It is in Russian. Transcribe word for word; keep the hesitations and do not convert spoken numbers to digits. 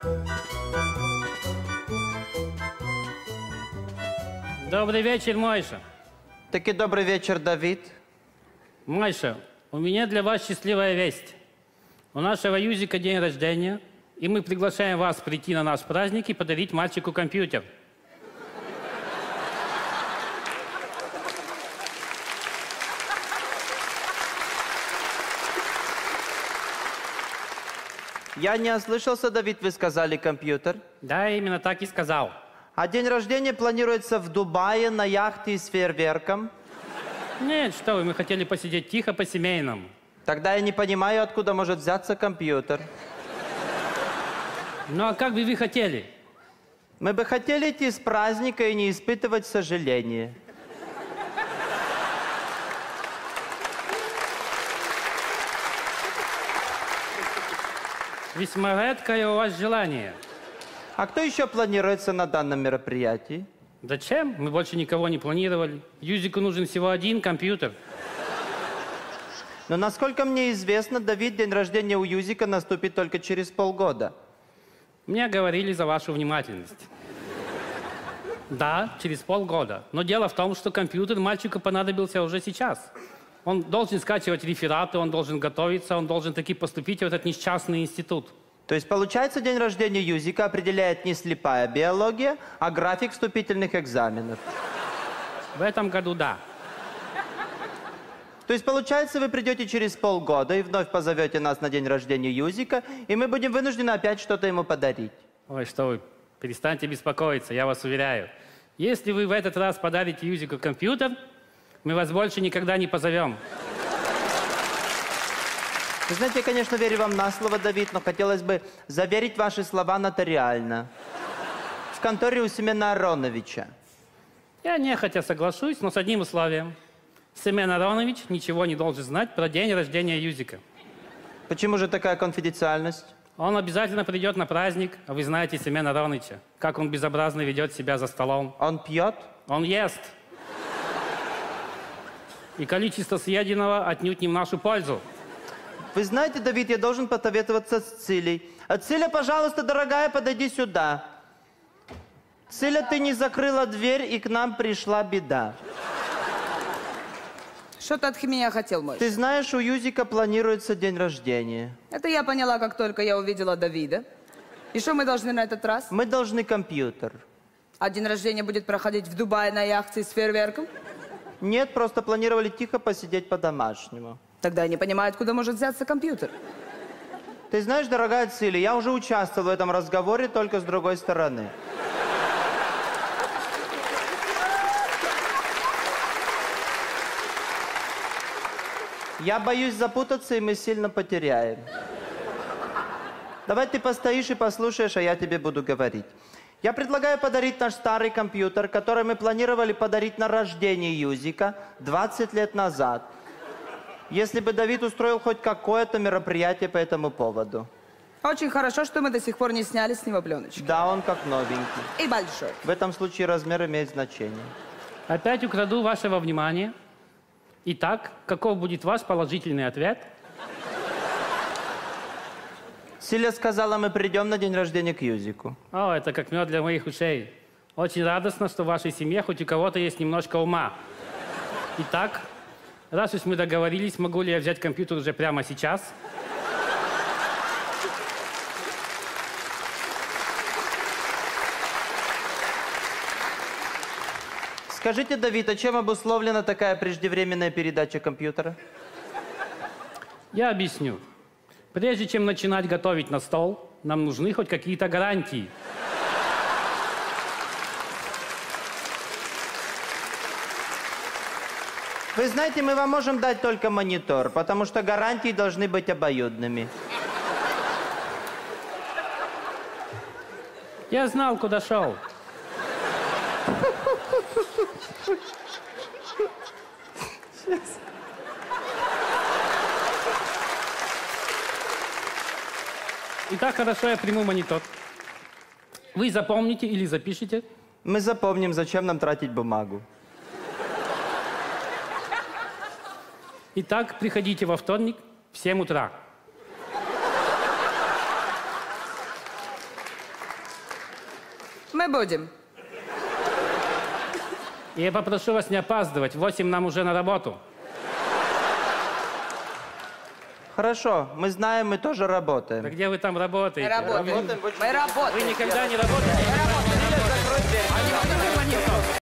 Добрый вечер, Мойша. Таки добрый вечер, Давид. Мойша, у меня для вас счастливая весть. У нашего Юзика день рождения, и мы приглашаем вас прийти на наш праздник и подарить мальчику компьютер. Я не ослышался, Давид, вы сказали компьютер? Да, именно так и сказал. А день рождения планируется в Дубае на яхте с фейерверком? Нет, что вы, мы хотели посидеть тихо по-семейному. Тогда я не понимаю, откуда может взяться компьютер. Ну а как бы вы хотели? Мы бы хотели идти с праздника и не испытывать сожаления. Весьма редкое у вас желание. А кто еще планируется на данном мероприятии? Зачем? Мы больше никого не планировали. Юзику нужен всего один компьютер. Но, насколько мне известно, Давид, день рождения у Юзика наступит только через полгода. Мне говорили за вашу внимательность. Да, через полгода. Но дело в том, что компьютер мальчику понадобился уже сейчас. Он должен скачивать рефераты, он должен готовиться, он должен таки поступить в этот несчастный институт. То есть, получается, день рождения Юзика определяет не слепая биология, а график вступительных экзаменов. В этом году да. То есть, получается, вы придете через полгода и вновь позовете нас на день рождения Юзика, и мы будем вынуждены опять что-то ему подарить. Ой, что вы, перестаньте беспокоиться, я вас уверяю. Если вы в этот раз подарите Юзику компьютер, мы вас больше никогда не позовем. Вы знаете, я, конечно, верю вам на слово, Давид, но хотелось бы заверить ваши слова нотариально. В конторе у Семена Ароновича. Я нехотя соглашусь, но с одним условием. Семен Аронович ничего не должен знать про день рождения Юзика. Почему же такая конфиденциальность? Он обязательно придет на праздник, а вы знаете Семена Ароновича, как он безобразно ведет себя за столом. Он пьет? Он ест. И количество съеденного отнюдь не в нашу пользу. Вы знаете, Давид, я должен посоветоваться с Цилей. А Циля, пожалуйста, дорогая, подойди сюда. Циля, ты не закрыла дверь, и к нам пришла беда. Что ты от меня хотел, мой? Ты знаешь, у Юзика планируется день рождения. Это я поняла, как только я увидела Давида. И что мы должны на этот раз? Мы должны компьютер. А день рождения будет проходить в Дубае на яхте с фейерверком? Нет, просто планировали тихо посидеть по-домашнему. Тогда я не понимаю, откуда может взяться компьютер. Ты знаешь, дорогая Циля, я уже участвовал в этом разговоре, только с другой стороны. Я боюсь запутаться, и мы сильно потеряем. Давай ты постоишь и послушаешь, а я тебе буду говорить. Я предлагаю подарить наш старый компьютер, который мы планировали подарить на рождение Юзика двадцать лет назад. Если бы Давид устроил хоть какое-то мероприятие по этому поводу. Очень хорошо, что мы до сих пор не сняли с него пленочки. Да, он как новенький. И большой. В этом случае размер имеет значение. Опять украду вашего внимания. Итак, каков будет ваш положительный ответ? Силя сказала, мы придем на день рождения к Юзику. О, это как мед для моих ушей. Очень радостно, что в вашей семье хоть у кого-то есть немножко ума. Итак, раз уж мы договорились, могу ли я взять компьютер уже прямо сейчас? Скажите, Давид, а чем обусловлена такая преждевременная передача компьютера? Я объясню. Прежде чем начинать готовить на стол, нам нужны хоть какие-то гарантии. Вы знаете, мы вам можем дать только монитор, потому что гарантии должны быть обоюдными. Я знал, куда шел. Итак, хорошо, я приму монитор. Вы запомните или запишите? Мы запомним, зачем нам тратить бумагу. Итак, приходите во вторник в семь утра. Мы будем. И я попрошу вас не опаздывать. В восемь нам уже на работу. Хорошо, мы знаем, мы тоже работаем. Да где вы там работаете? Мы работаем. Работаем, очень Мы работаем. Вы никогда не работаете. Мы работаем. Закрой дверь.